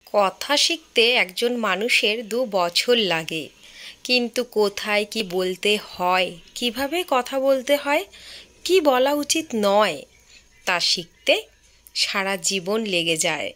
কথা শিখতে একজন মানুষের 2 বছর লাগে, কিন্তু কোথায় কি বলতে হয়, কিভাবে কথা বলতে হয়, কি বলা উচিত নয়, তা শিখতে সারা জীবন লেগে যায়।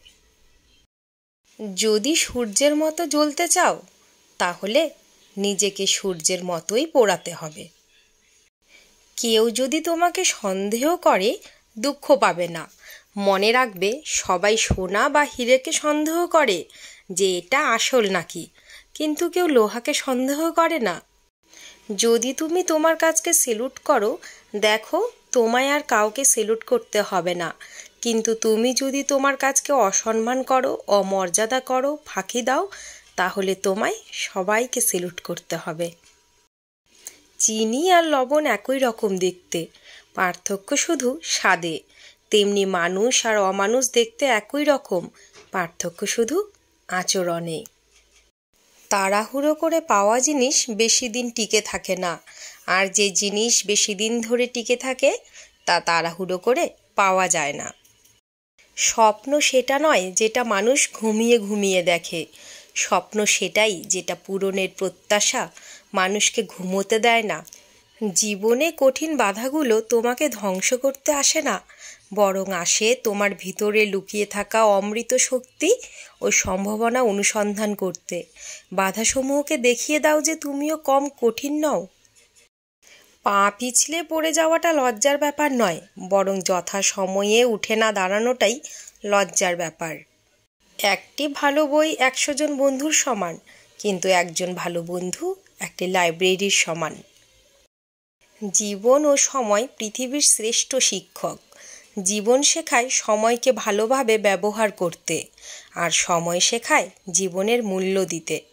যদি সূর্যের মতো জ্বলতে চাও, তাহলে নিজেকে সূর্যের মতোই পোড়াতে হবে। কেউ যদি তোমাকে সন্দেহ করে, দুঃখ পাবে না। মনে রাখবে, সবাই সোনা বা হীরেকে সন্দেহ করে যে এটা আসল নাকি, কিন্তু কেউ লোহাকে সন্দেহ করে না। যদি তুমি তোমার কাজকে সেলুট করো, দেখো তোমায় আর কাউকে সেলুট করতে হবে না। কিন্তু তুমি যদি তোমার কাজকে অসম্মান করো, অমর্যাদা করো, ফাঁকি দাও, তাহলে তোমায় সবাইকে সেলুট করতে হবে। চিনি আর লবণ একই রকম দেখতে, পার্থক্য শুধু স্বাদে। তেমনি মানুষ আর অমানুষ দেখতে একই রকম, পার্থক্য শুধু আচরণে। তাড়াহুড়ো করে পাওয়া জিনিস বেশি দিন টিকে থাকে না, আর যে জিনিস বেশি দিন ধরে টিকে থাকে তা তাড়াহুড়ো করে পাওয়া যায় না। স্বপ্ন সেটা নয় যেটা মানুষ ঘুমিয়ে ঘুমিয়ে দেখে, স্বপ্ন সেটাই যেটা পূরণের প্রত্যাশা মানুষকে ঘুমোতে দেয় না। জীবনে কঠিন বাধাগুলো তোমাকে ধ্বংস করতে আসে না, বরং আসে তোমার ভিতরে লুকিয়ে থাকা অমৃত শক্তি ও সম্ভাবনা অনুসন্ধান করতে। বাধাসমূহকে দেখিয়ে দাও যে তুমিও কম কঠিন নও। পা পিছলে পড়ে যাওয়াটা লজ্জার ব্যাপার নয়, বরং যথা সময়ে উঠে না দাঁড়ানোটাই লজ্জার ব্যাপার। একটি ভালো বই 100 জন বন্ধুর সমান, কিন্তু একজন ভালো বন্ধু একটি লাইব্রেরির সমান। জীবন ও সময় পৃথিবীর শ্রেষ্ঠ শিক্ষক। জীবন শেখায় সময়কে ভালোভাবে ব্যবহার করতে, আর সময় শেখায় জীবনের মূল্য দিতে।